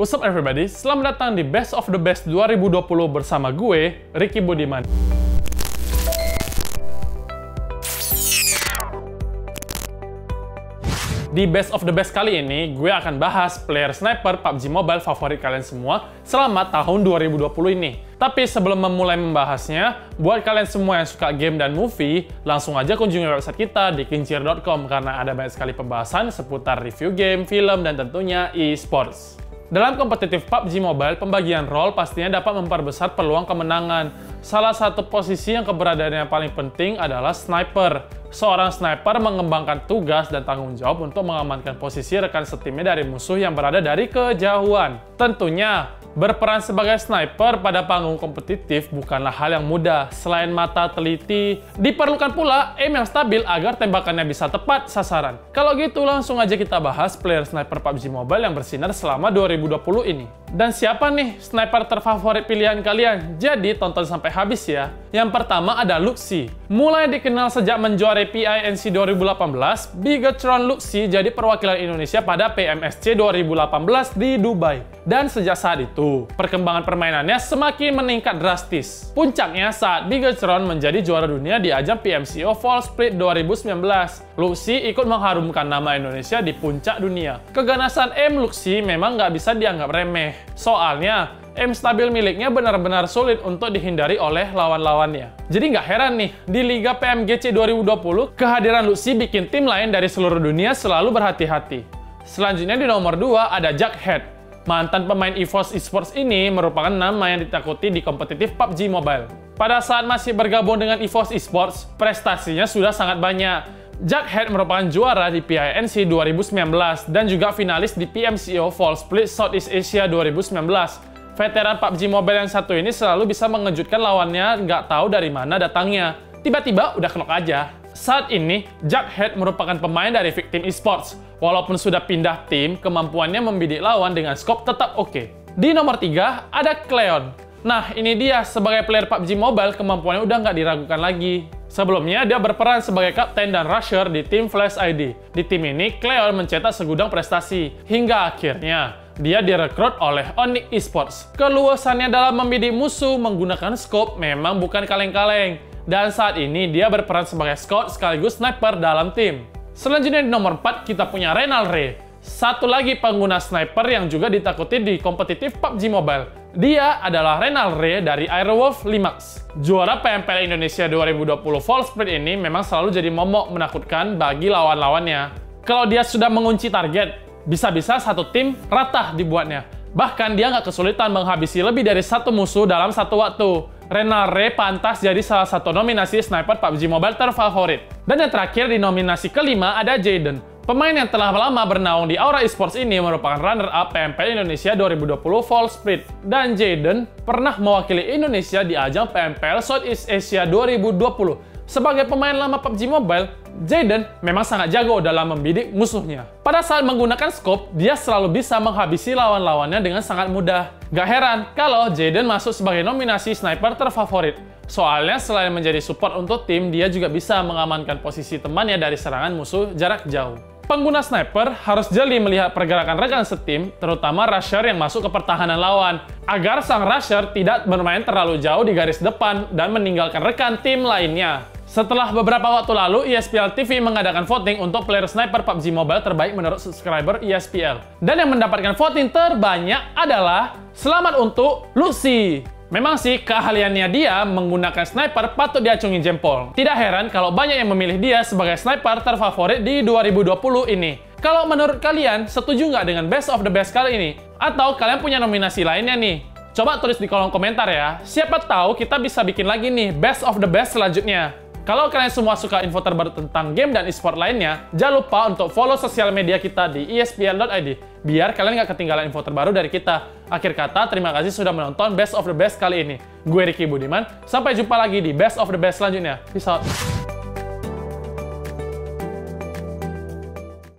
What's up everybody, selamat datang di Best of the Best 2020 bersama gue, Ricky Budiman. Di Best of the Best kali ini, gue akan bahas player sniper PUBG Mobile favorit kalian semua selama tahun 2020 ini. Tapi sebelum memulai membahasnya, buat kalian semua yang suka game dan movie, langsung aja kunjungi website kita di kincir.com karena ada banyak sekali pembahasan seputar review game, film, dan tentunya e-sports. Dalam kompetitif PUBG Mobile, pembagian role pastinya dapat memperbesar peluang kemenangan. Salah satu posisi yang keberadaannya paling penting adalah sniper. Seorang sniper mengembangkan tugas dan tanggung jawab untuk mengamankan posisi rekan setimnya dari musuh yang berada dari kejauhan. Tentunya, berperan sebagai sniper pada panggung kompetitif bukanlah hal yang mudah. Selain mata teliti, diperlukan pula aim yang stabil agar tembakannya bisa tepat sasaran. Kalau gitu, langsung aja kita bahas player sniper PUBG Mobile yang bersinar selama 2020 ini. Dan siapa nih sniper terfavorit pilihan kalian? Jadi tonton sampai habis ya. Yang pertama ada Luxi. Mulai dikenal sejak menjuarai PINC 2018, Bigetron Luxi jadi perwakilan Indonesia pada PMSC 2018 di Dubai. Dan sejak saat itu, perkembangan permainannya semakin meningkat drastis. Puncaknya saat Bigetron menjadi juara dunia di ajang PMCO Fall Split 2019. Luxi ikut mengharumkan nama Indonesia di puncak dunia. Keganasan aim Luxi memang nggak bisa dianggap remeh. Soalnya, aim stabil miliknya benar-benar sulit untuk dihindari oleh lawan-lawannya. Jadi nggak heran nih, di Liga PMGC 2020, kehadiran Luxi bikin tim lain dari seluruh dunia selalu berhati-hati. Selanjutnya di nomor 2 ada Jughead. Mantan pemain EVOS Esports ini merupakan nama yang ditakuti di kompetitif PUBG Mobile. Pada saat masih bergabung dengan EVOS Esports, prestasinya sudah sangat banyak. Jughead merupakan juara di PINC 2019 dan juga finalis di PMCO Fall Split Southeast Asia 2019. Veteran PUBG Mobile yang satu ini selalu bisa mengejutkan lawannya, nggak tahu dari mana datangnya. Tiba-tiba udah knock aja. Saat ini, Jughead merupakan pemain dari Victim Esports. Walaupun sudah pindah tim, kemampuannya membidik lawan dengan scope tetap oke. Di nomor 3, ada Cleon. Nah, ini dia, sebagai player PUBG Mobile, kemampuannya udah nggak diragukan lagi. Sebelumnya, dia berperan sebagai kapten dan rusher di tim Flash ID. Di tim ini, Cleon mencetak segudang prestasi. Hingga akhirnya, dia direkrut oleh Onyx Esports. Keluasannya dalam membidik musuh menggunakan scope memang bukan kaleng-kaleng. Dan saat ini, dia berperan sebagai scout sekaligus sniper dalam tim. Selanjutnya di nomor 4, kita punya Reynald Ray. Satu lagi pengguna sniper yang juga ditakuti di kompetitif PUBG Mobile. Dia adalah Reynald Ray dari Airwolf Limax. Juara PMPL Indonesia 2020 Fall Split ini memang selalu jadi momok menakutkan bagi lawan-lawannya. Kalau dia sudah mengunci target, bisa-bisa satu tim rata dibuatnya. Bahkan dia nggak kesulitan menghabisi lebih dari satu musuh dalam satu waktu. Reynald Ray pantas jadi salah satu nominasi sniper PUBG Mobile terfavorit. Dan yang terakhir di nominasi kelima ada Jaden. Pemain yang telah lama bernaung di Aura Esports ini merupakan runner-up PMPL Indonesia 2020 Fall Split. Dan Jaden pernah mewakili Indonesia di ajang PMPL Southeast Asia 2020. Sebagai pemain lama PUBG Mobile, Jaden memang sangat jago dalam membidik musuhnya. Pada saat menggunakan scope, dia selalu bisa menghabisi lawan-lawannya dengan sangat mudah. Gak heran kalau Jaden masuk sebagai nominasi sniper terfavorit. Soalnya selain menjadi support untuk tim, dia juga bisa mengamankan posisi temannya dari serangan musuh jarak jauh. Pengguna sniper harus jeli melihat pergerakan rekan setim, terutama rusher yang masuk ke pertahanan lawan, agar sang rusher tidak bermain terlalu jauh di garis depan dan meninggalkan rekan tim lainnya. Setelah beberapa waktu lalu, ESPL TV mengadakan voting untuk player sniper PUBG Mobile terbaik menurut subscriber ESPL. Dan yang mendapatkan voting terbanyak adalah selamat untuk Luxi. Memang sih, keahliannya dia menggunakan sniper patut diacungi jempol. Tidak heran kalau banyak yang memilih dia sebagai sniper terfavorit di 2020 ini. Kalau menurut kalian, setuju nggak dengan Best of the Best kali ini? Atau kalian punya nominasi lainnya nih? Coba tulis di kolom komentar ya. Siapa tahu kita bisa bikin lagi nih Best of the Best selanjutnya. Kalau kalian semua suka info terbaru tentang game dan e-sport lainnya, jangan lupa untuk follow sosial media kita di espl.id, biar kalian nggak ketinggalan info terbaru dari kita. Akhir kata, terima kasih sudah menonton Best of the Best kali ini. Gue Ricky Budiman, sampai jumpa lagi di Best of the Best selanjutnya. Peace out.